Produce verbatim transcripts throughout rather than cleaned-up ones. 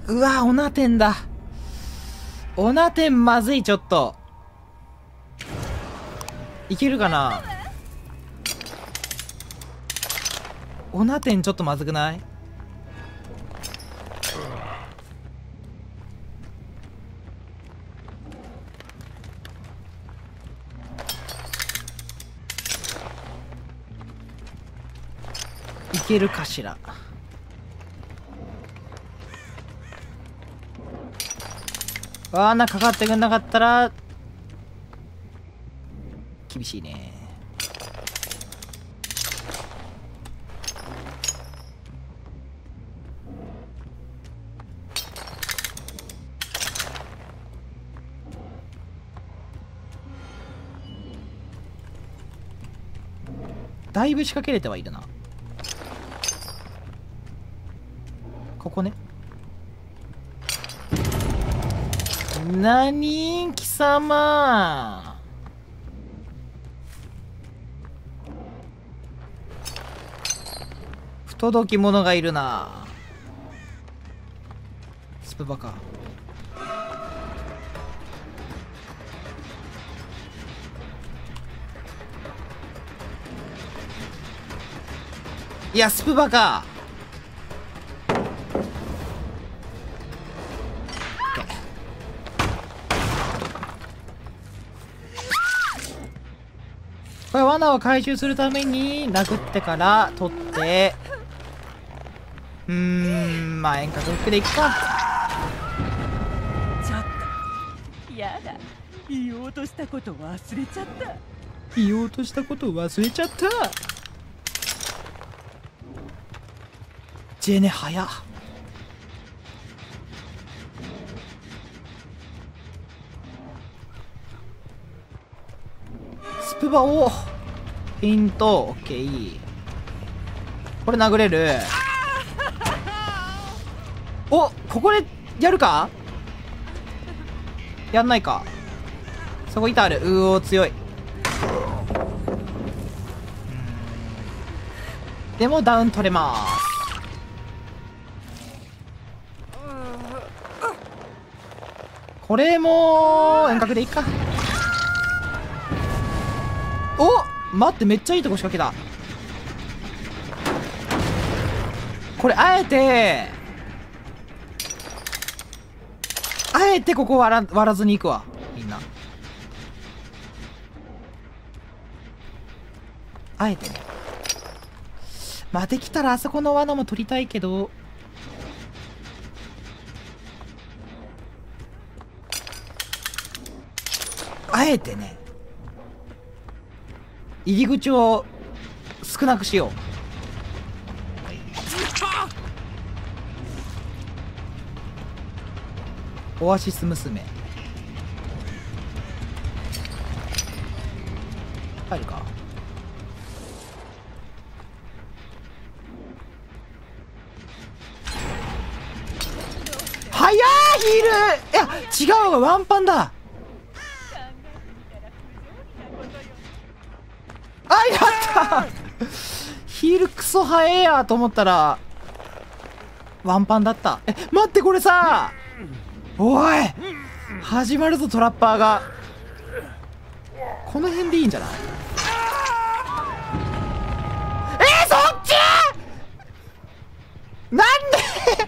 うわ、オナテンだ。オナテンまずい、ちょっと。いけるかな。オナテンちょっとまずくない？いけるかしら。罠かかってくんなかったら厳しいね。だいぶ仕掛けれてはいるな。ここね。なに貴様。不届き者がいるな。スプバか。いや、スプバか。これ罠を回収するために殴ってから取って、うーん、まあ遠隔フックでいくか。 ちょっとやだ、言おうとしたこと忘れちゃった。 言おうとしたことを忘れちゃった。ジェネ早っ。スプバをフェイント。オッケー。これ殴れる。お、ここでやるか。やんないか。そこ板ある。うおー強い。でもダウン取れます。これも遠隔でいいか。お、待って、めっちゃいいとこ仕掛けた。これあえてあえてここ割ら割らずにいくわ。みんなあえてね。まあできたらあそこの罠も取りたいけど、あえてね入り口を少なくしよう。オアシス娘入るか。早いヒール。いや違うわ、ワンパンだ。あ、やったヒールクソ早えやと思ったらワンパンだった。え、待って、これさ、おい始まるぞトラッパーが。この辺でいいんじゃない。えー、そっちなんで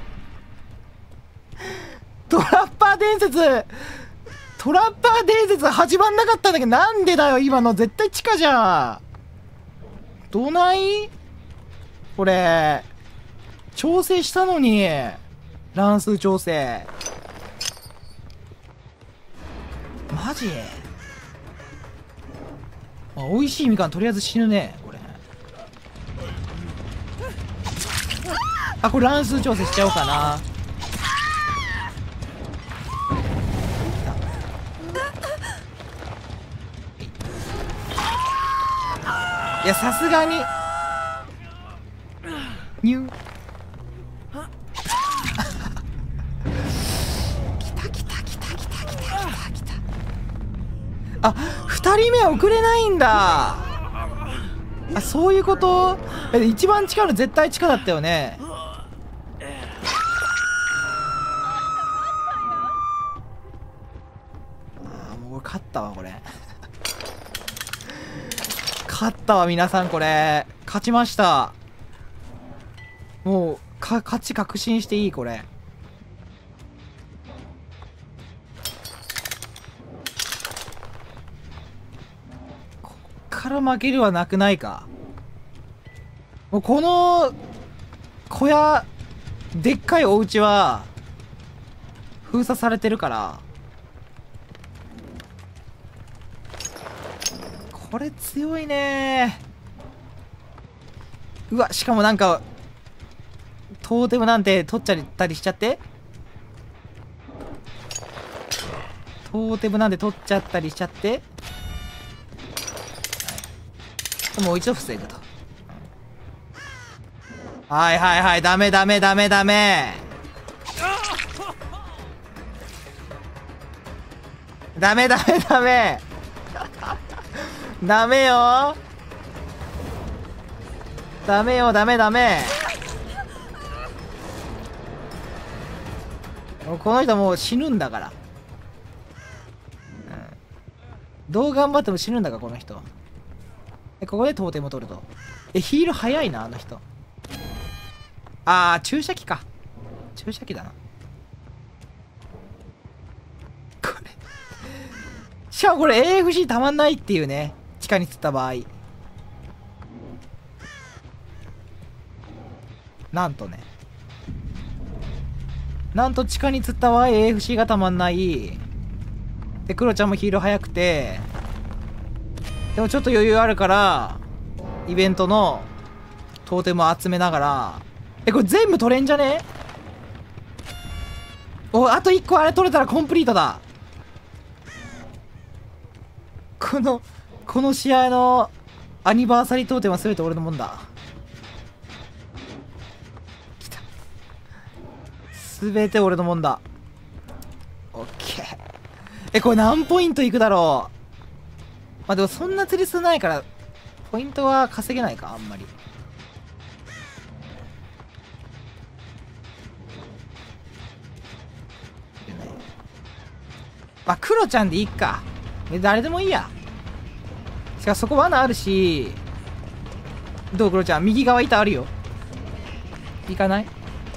トラッパー伝説トラッパー伝説始まんなかったんだけど、なんでだよ。今の絶対地下じゃん。どないこれ調整したのに、乱数調整マジ。あ、美味しいみかんとりあえず死ぬねこれ。あ、これ乱数調整しちゃおうかな。いや、さすがにニュー来た来た来た来た来た来た来た。あ、二人目遅れないんだ。あ、そういうこと。一番近いの絶対地下だったよね。 俺勝ったわこれ勝ったわ皆さん、これ勝ちました。もうか勝ち確信していい。これこっから負けるはなくないか。もうこの小屋、でっかいお家は封鎖されてるから、これ強いねー。うわ、しかもなんかトーテムなんて取っちゃったりしちゃって、トーテムなんて取っちゃったりしちゃって、はい、もう一度防ぐと。はいはいはい、ダメダメダメダメダメダメダメダメよダメよダメダメ。この人もう死ぬんだから、うん、どう頑張っても死ぬんだからこの人。え、ここでトーテムを取ると。え、ヒール早いなあの人。あー、注射器か。注射器だなこれしかもこれ エーエフシー たまんないっていうね、地下に釣った場合。なんとね、なんと地下に釣った場合 エーエフシー がたまんない。で、クロちゃんもヒール早くて、でもちょっと余裕あるからイベントのトーテムを集めながら、え、これ全部取れんじゃね？お、あといっこあれ取れたらコンプリートだ。このこの試合のアニバーサリートーテムは全て俺のもんだ。きた、全て俺のもんだ。オッケー。え、これ何ポイントいくだろう。まあでもそんな釣り数ないからポイントは稼げないか、あんまり。まあ、クロちゃんでいいか。誰でもいいや。しかしそこ罠あるし。どうクロちゃん、右側板あるよ。行かない？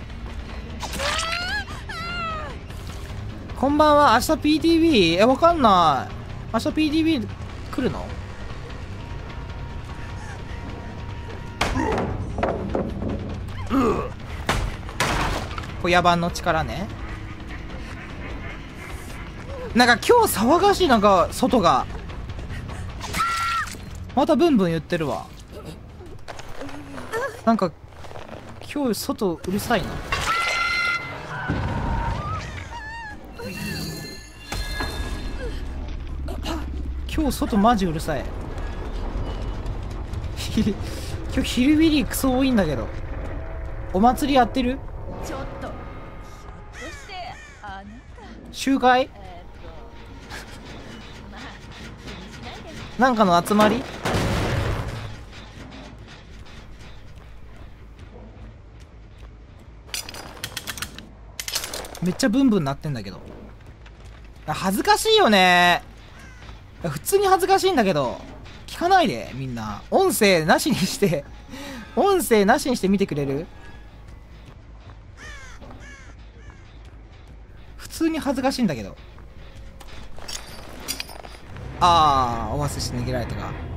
こんばんは、明日 ピーティービー？ え、わかんない。明日 ピーティービー 来るの？これ野蛮の力ね。なんか今日騒がしい、なんか外がまたブンブン言ってるわ。なんか今日外うるさいな。今日外マジうるさい今日ヒルビリークソ多いんだけど。お祭りやってる？ ちょっとひょっとしてあなた集会？なんかの集まり？めっちゃブンブンなってんだけど。恥ずかしいよね。普通に恥ずかしいんだけど聞かないで、みんな。音声なしにして音声なしにして見てくれる？普通に恥ずかしいんだけど。ああ、オアシス逃げられたか。